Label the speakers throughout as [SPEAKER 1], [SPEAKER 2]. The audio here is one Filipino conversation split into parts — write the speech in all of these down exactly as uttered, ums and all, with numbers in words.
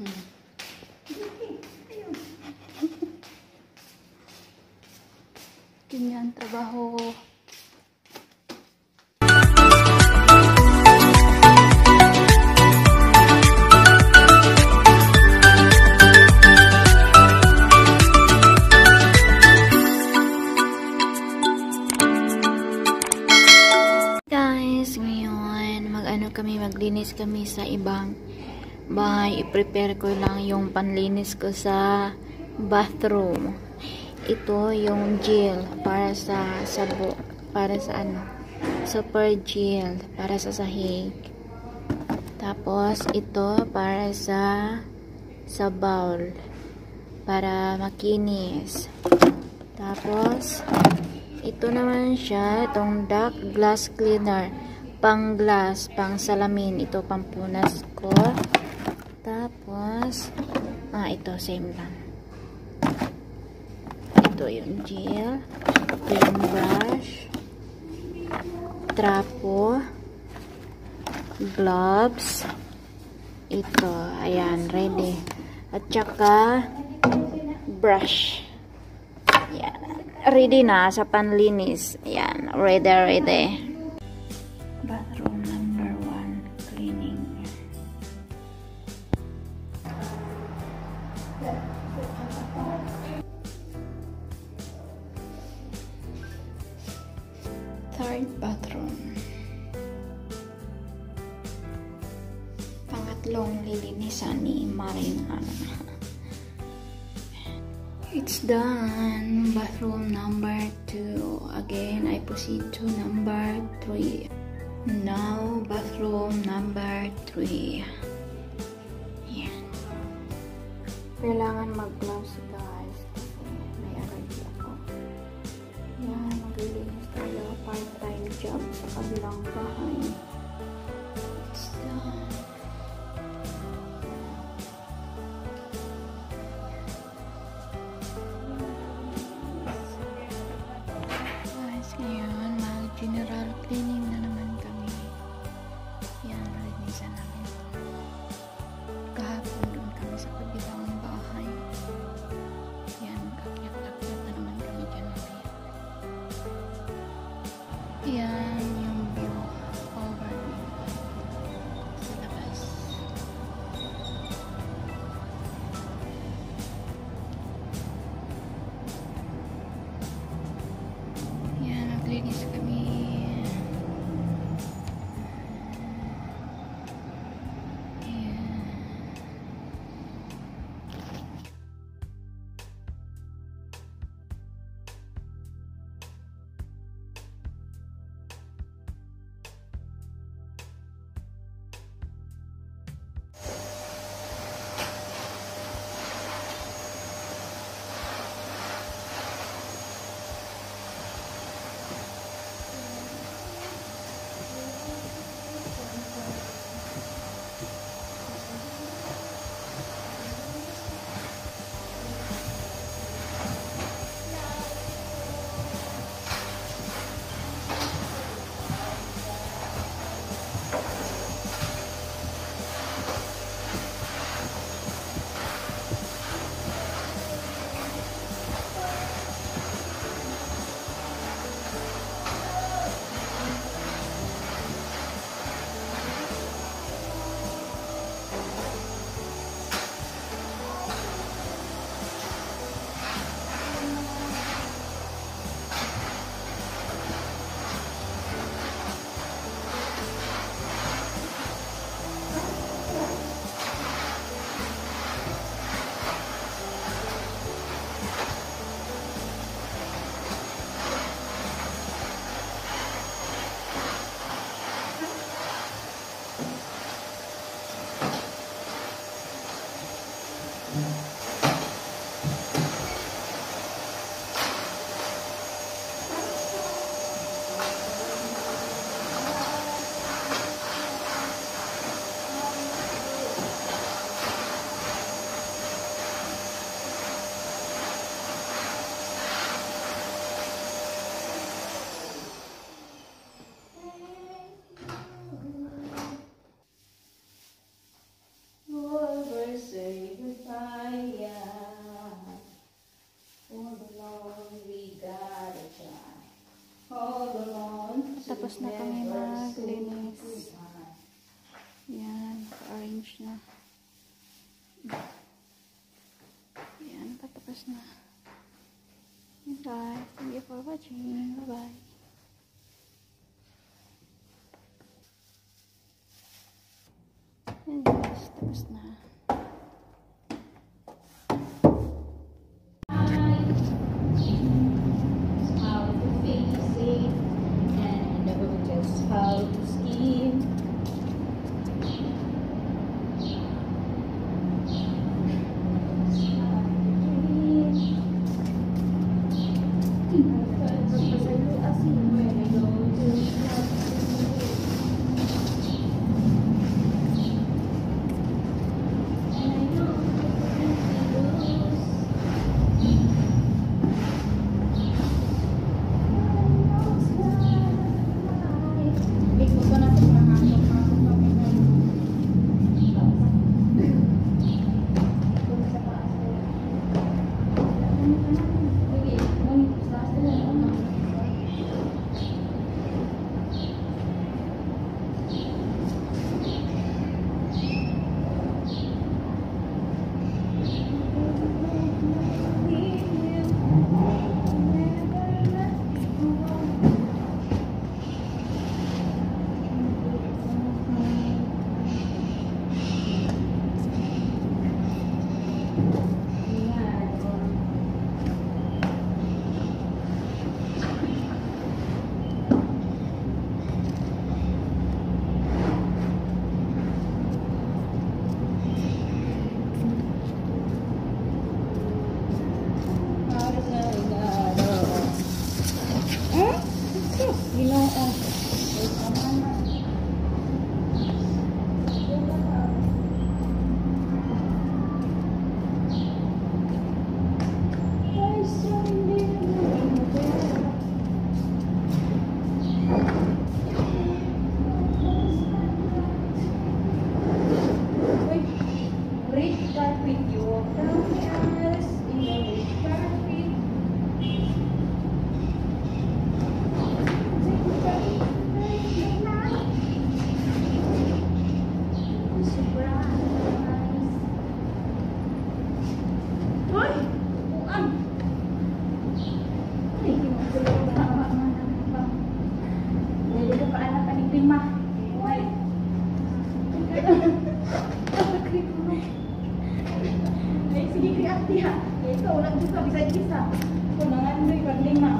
[SPEAKER 1] Hmm. Ganyan trabaho. Guys, ngayon mag-ano kami, maglinis kami sa ibang bahay. I-prepare ko lang yung panlinis ko sa bathroom. Ito yung gel para sa sabo, para sa ano, super gel para sa sahig. Tapos ito para sa sa bowl para makinis. Tapos ito naman siya, itong dark glass cleaner, pang glass, pang salamin. Ito pampunas ko. Tapos ah ito same lang. Ito yung gel, ito yung brush, trapo, gloves, ito, ayan, ready. At saka brush. Ayan, ready na sa panlinis. Ayan, ready, ready. Bathroom number one, cleaning. Third bathroom. Pangatlong lilinisan ni Marina. It's done. Bathroom number two. Again, I proceed to number three. Now, bathroom number three. Yan. Kailangan mag-gloves, guys. Kasi may allergy ako. Yan, maglilinis tayo. Part-time job sa kabilang bahay. It's done. Guys, ngayon, mag-general cleaning na naman kami. Yan, linisan namin. Kahapon doon kami sa kabilang bahay. Yan, kakyat-kakyat na naman kami dyan. Yan yung view. Tapos na. How to face it and just how to skin.
[SPEAKER 2] Ito, wala juga bisa isa. Ito, nangandoy pag lima.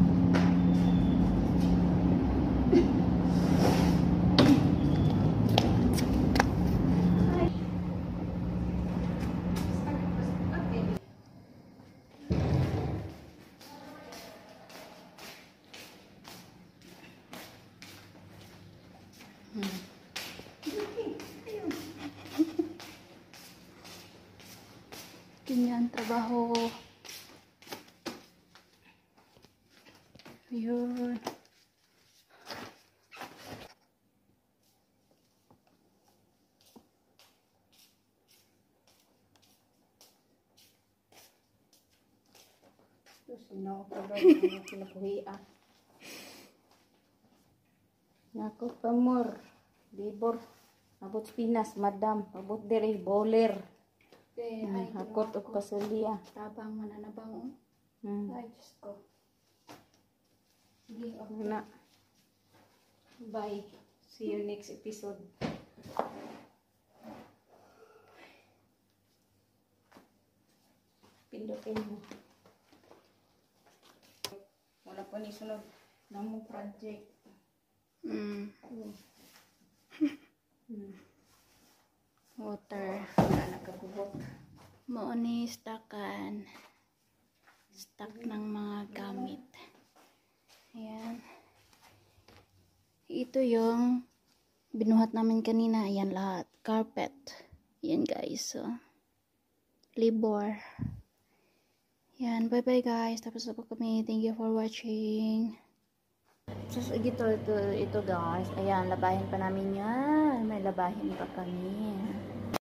[SPEAKER 1] Ganyan, trabaho. Ayun.
[SPEAKER 2] Terus sinaw ko ba yung kinakuhian. Nako pamor, libor, abot Pinas, madam, abot diri, bowler.
[SPEAKER 1] Okay,
[SPEAKER 2] Hmm,
[SPEAKER 1] ay,
[SPEAKER 2] hakot o pasulya.
[SPEAKER 1] tabang mananabang.
[SPEAKER 2] Hmm.
[SPEAKER 1] Ay, Diyos ko. Sige, okay.
[SPEAKER 2] Na. Bye. See you next episode. Pindutin mo. Wala pa ni sunod na mo project.
[SPEAKER 1] Mm.
[SPEAKER 2] Hmm.
[SPEAKER 1] Water.
[SPEAKER 2] Wala nakagubot.
[SPEAKER 1] Mauni stakan. Stock ng mga gamit. Ayan. Ito yung binuhat namin kanina. Ayan lahat. Carpet. Ayan guys. So, libor. Ayan. Bye bye guys. Tapos na po kami. Thank you for watching. So, ito, ito, ito guys. Ayan. Labahin pa namin yan. May labahin pa kami.